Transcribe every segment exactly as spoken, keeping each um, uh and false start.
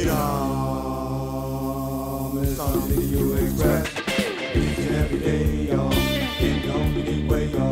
Freedom is something you express each and every day, y'all, in your own unique way, y'all.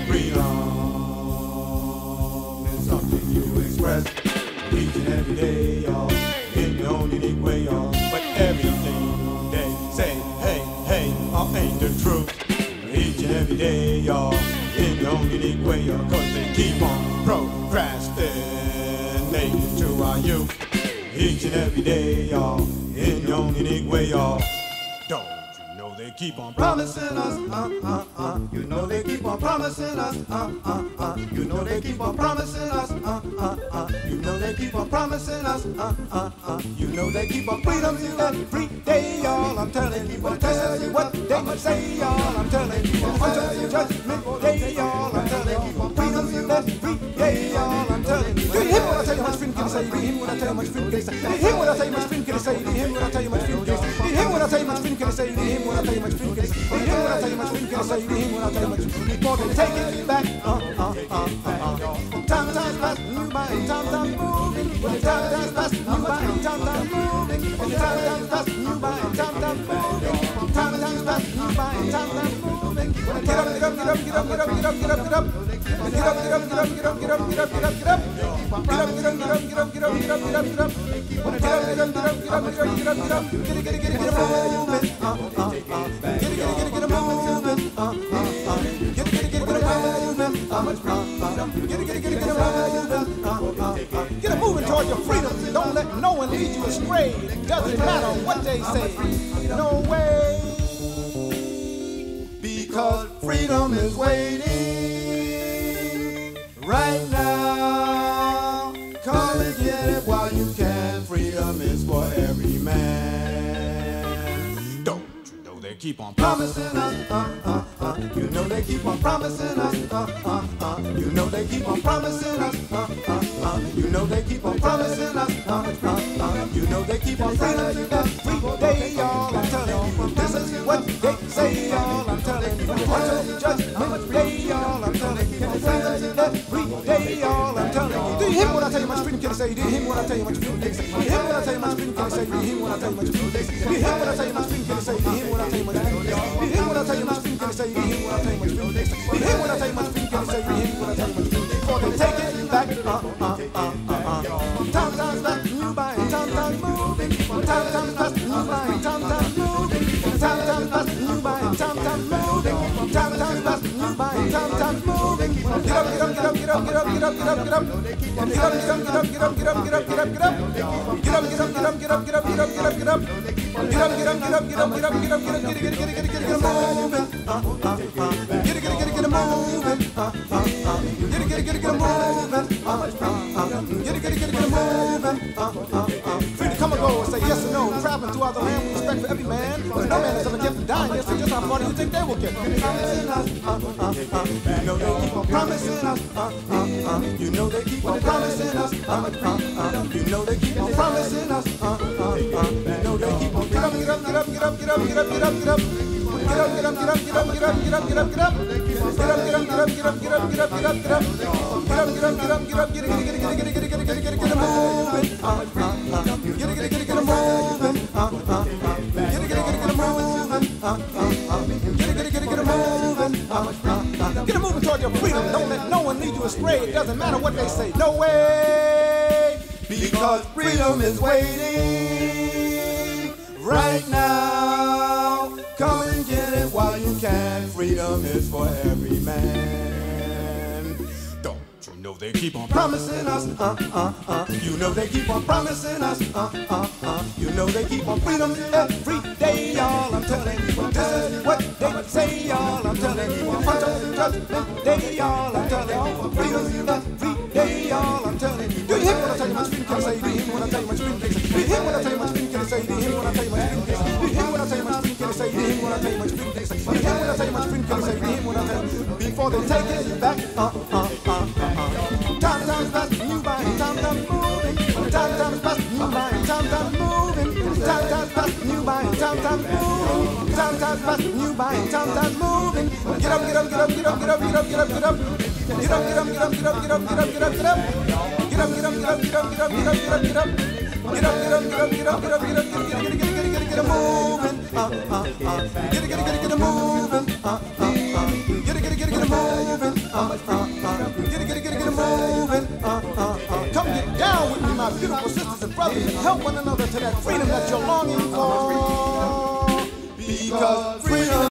Freedom is something you express each and every day, y'all, in your own unique way, y'all. But everything they say, hey, hey, all ain't the truth. Each and every day, y'all, in your own unique way, y'all, cause they keep on procrastinating to our youth. Each and every day, y'all, in your own unique way, y'all. Don't you know they keep on promising us, uh, uh, uh. You know they keep on promising us, uh, uh, uh. You know they keep on promising us, uh, uh, uh. You know they keep on promising us, uh, uh, uh. You know they keep on freedom every day, y'all. I'm telling you, I'll tell you what they say, y'all. I'm telling you, until you judgment day, y'all. I'm telling you, freedom every day, y'all. I'm telling you. Do you hear what I tell you? Much freedom can I say? Do you hear what I tell you? Much freedom can I say? Do you hear what I tell you? Much freedom can I say? Do you hear what I tell you? Much freedom can I say? Do you hear what I tell you? Much freedom can I say? Do you hear what I tell you? Much freedom can I say? Do you hear what I tell you? Much freedom can I say? Do you hear what I tell you? Much freedom before they take it back. Uh, uh, uh, uh, uh. Time, time, pass, new mind, time, time, moving. When the time, time, pass, new mind, time, time, moving. When the time, time, pass, new mind, time, time, moving. Time, time, pass, new mind, time, time, moving. Get up, get up, get up, get up, get up, get up, get up, get up. Get up, get up, get up, get up, get up, get up, get up, get up. Get up, get up, get up, get up, get up, get up, get up, get up. Get up, get up, get up, get up, get up, get up, get up, get up. Get it, get it, get it, get a movement. Uh, uh, uh. Get it, get it, get it, get a movement. Uh, uh, uh. Get it, get it, get it, get a movement. Uh, uh, uh. Get it, get it, get it, get a movement. Uh, uh, uh. Get a movement toward your freedom. Don't let no one lead you astray. Doesn't matter what they say. No way. Because freedom is waiting right now. Come and get it while you can. Freedom is for every man. Don't you know they keep on promising us, uh, uh, uh. You know they keep on promising us, uh, uh, uh. You know they keep on promising us, uh, uh, uh. You know they keep on promising us, uh, uh, uh. You know they keep on freedom every day, y'all. I'm telling you, this is what they say, y'all. I'm telling you, until you judgment day, y'all. I'm telling you, freedom every day, y'all. I'm telling you. Do you hear what I tell you? Much freedom can I say? Do you hear what I tell you? Much freedom can I say? Do you hear what I tell you? Much freedom can I say? Do you hear what I tell you? Much freedom can I say? Do you hear what I tell you? Much freedom can I say? Do you hear what I tell you? Much freedom can I say? Do you hear what I tell you? Much freedom can I say? Do you hear what I tell you? Much freedom can I say? Do you hear what I tell you? Much freedom can I say? Do you hear what I tell you? Much freedom before they take it back. Uh, uh, uh, uh, uh. Time, time, pass, new by time, time, moving. Time, time, pass, new by time, time, moving. Time, time, pass, new by time, time, moving. Time, time, pass, new by time, time, moving. Get up, get up, get up, get up, get up, get up, get up, get up. Get up, get up, get up, get up, get up, get up, get up, get up. Get up, get up, get up, get up, get up, get up, get up, get up, get up. Get up, get up, get up, get up, get up, get up, get up. Get it, get it, get it, get it, get it, get it moving. Uh, uh, uh. Get it, get it, get it, get it moving. Uh, uh, uh. Get it, get it, get it, get it moving. Uh, uh, uh. Get it, get it, get it, get it moving. Uh, uh, uh. Free to come and go and say yes or no. Traveling throughout the land with respect for every man. But no man is ever given dying. Yes, so just how far do you think they will get? Promising us. Uh, uh, uh. You know they keep on promising us. Uh, uh, uh. You know they keep on promising us. Uh, uh, uh. You know they keep on promising us. Uh, uh, uh. You know they keep on. Get up, get up, get up, get up, get up, get up, get up, get up. Get up, get up, get up, get up, get up, get up, get up, get up. Get up, get up, get up, get up, get up, get up, get up, get up. Get up, get up, get up, get up, get it, get it, get it, get it, get it, get it, get it, get it, get it moving. Uh, uh, uh. Get it, get it, get it, get it moving. Uh, uh, uh. Get it, get it, get it, get it moving. Uh, uh, uh. Get it, get it, get it, get it moving. Uh, uh, uh. Get it moving toward your freedom. Don't let no one lead you astray. It doesn't matter what they say. No way. Because freedom is waiting right now. Come and get it while you can. Freedom is for every man. Don't you know they keep on promising us? Uh, uh, uh. You know they keep on promising us. Uh, uh, uh. You know they keep on freedom every day, y'all. I'm telling you, this is what they say, y'all. I'm telling you, until judgment day, y'all. I'm telling you, freedom every day, y'all. I'm telling you. Do you hear what I tell you? Much freedom can I say? Do you hear what I tell you? Much freedom can I say? Do you hear what I tell you? Much freedom can I say? Do you hear what I tell you? Much freedom can I say? Do you hear what I tell you? Much freedom can I say? Do you hear what I tell you? Much freedom can I say? Do you hear what I tell you? Much freedom can I say? Do you hear what I tell you? Before they take it back. Uh, uh, uh, uh, uh. Time, time, pass, new by time, time, moving. Time, time, pass, new by time, time, moving. Time, time, pass, new by time, time, moving. Time, time, pass, new by time, time, moving. Get up, get up, get up, get up, get up, get up, get up, get up. Get up, get up, get up, get up, get up, get up, get up, get up. Get up, get up, get up, get up, get up, get up, get up, get up. Get up, get up, get up, get up, get up, get up, get up, get up, get up, get up, get up, get up, moving. Uh, uh, uh. Get it, get it, get it, get it moving. Uh, uh, uh. Get it, get it, get it, get it moving. Uh, uh, uh. Get it, get it, get it, get it moving. Uh, uh, uh. Come get down with me, my beautiful sisters and brothers, and help one another to that freedom that you're longing for. Because freedom